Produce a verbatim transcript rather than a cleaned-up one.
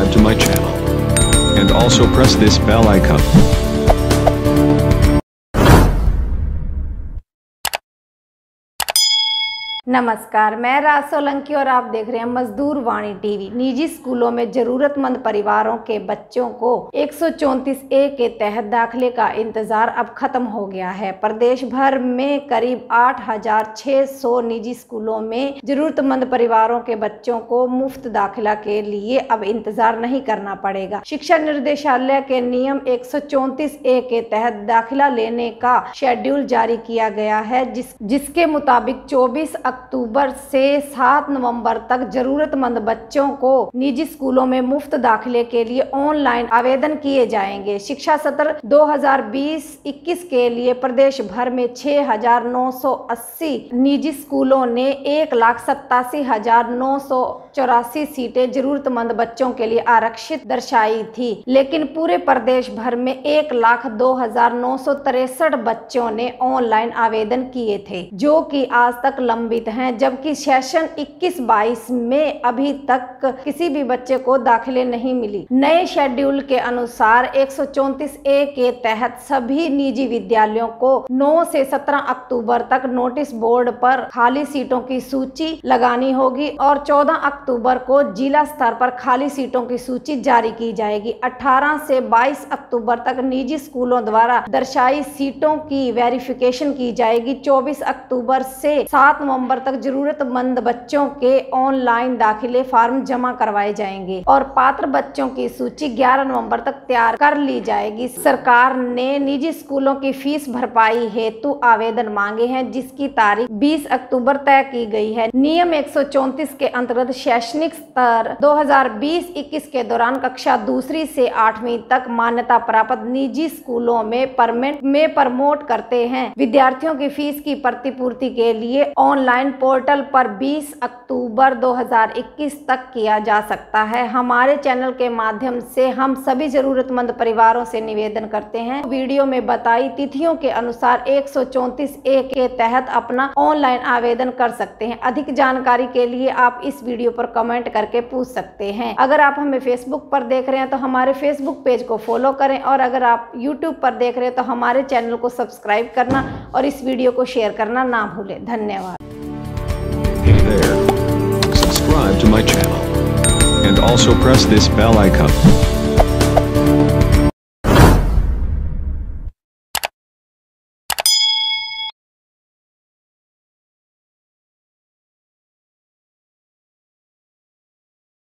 subscribe to my channel and also press this bell icon. नमस्कार, मैं राज सोलंकी और आप देख रहे हैं मजदूर वाणी टीवी। निजी स्कूलों में जरूरतमंद परिवारों के बच्चों को एक सौ चौंतीस ए के तहत दाखिले का इंतजार अब खत्म हो गया है। प्रदेश भर में करीब आठ हजार छह सौ निजी स्कूलों में जरूरतमंद परिवारों के बच्चों को मुफ्त दाखिला के लिए अब इंतजार नहीं करना पड़ेगा। शिक्षा निर्देशालय के नियम एक सौ चौंतीस ए के तहत दाखिला लेने का शेड्यूल जारी किया गया है, जिस जिसके मुताबिक चौबीस अक्टूबर से सात नवंबर तक जरूरतमंद बच्चों को निजी स्कूलों में मुफ्त दाखिले के लिए ऑनलाइन आवेदन किए जाएंगे। शिक्षा सत्र दो हज़ार बीस इक्कीस के लिए प्रदेश भर में छह हजार नौ सौ अस्सी निजी स्कूलों ने एक लाख सत्तासी हजार नौ सौ चौरासी सीटें जरूरतमंद बच्चों के लिए आरक्षित दर्शाई थी, लेकिन पूरे प्रदेश भर में एक लाख दो हजार नौ सौ तिरसठ बच्चों ने ऑनलाइन आवेदन किए थे, जो कि आज तक लंबित हैं, जबकि सेशन इक्कीस बाईस में अभी तक किसी भी बच्चे को दाखिले नहीं मिली। नए शेड्यूल के अनुसार एक सौ चौंतीस ए के तहत सभी निजी विद्यालयों को नौ से सत्रह अक्टूबर तक नोटिस बोर्ड पर खाली सीटों की सूची लगानी होगी और चौदह अक्टूबर को जिला स्तर पर खाली सीटों की सूची जारी की जाएगी। अठारह से बाईस अक्टूबर तक निजी स्कूलों द्वारा दर्शाई सीटों की वेरिफिकेशन की जाएगी। चौबीस अक्टूबर से सात नवंबर तक जरूरतमंद बच्चों के ऑनलाइन दाखिले फार्म जमा करवाए जाएंगे और पात्र बच्चों की सूची ग्यारह नवंबर तक तैयार कर ली जाएगी। सरकार ने निजी स्कूलों की फीस भरपाई हेतु आवेदन मांगे हैं, जिसकी तारीख बीस अक्टूबर तय की गई है। नियम एक सौ चौंतीस के अंतर्गत शैक्षणिक स्तर दो हज़ार बीस इक्कीस के दौरान कक्षा दूसरी से आठवीं तक मान्यता प्राप्त निजी स्कूलों में परमेंट में प्रमोट करते हैं। विद्यार्थियों की फीस की प्रतिपूर्ति के लिए ऑनलाइन पोर्टल पर बीस अक्टूबर दो हज़ार इक्कीस तक किया जा सकता है। हमारे चैनल के माध्यम से हम सभी जरूरतमंद परिवारों से निवेदन करते हैं, वीडियो में बताई तिथियों के अनुसार एक सौ चौंतीस ए के तहत अपना ऑनलाइन आवेदन कर सकते हैं। अधिक जानकारी के लिए आप इस वीडियो पर कमेंट करके पूछ सकते हैं। अगर आप हमें फेसबुक पर देख रहे हैं तो हमारे फेसबुक पेज को फॉलो करें और अगर आप यूट्यूब पर देख रहे हैं तो हमारे चैनल को सब्सक्राइब करना और इस वीडियो को शेयर करना ना भूलें। धन्यवाद। Hey there, subscribe to my channel and also press this bell icon.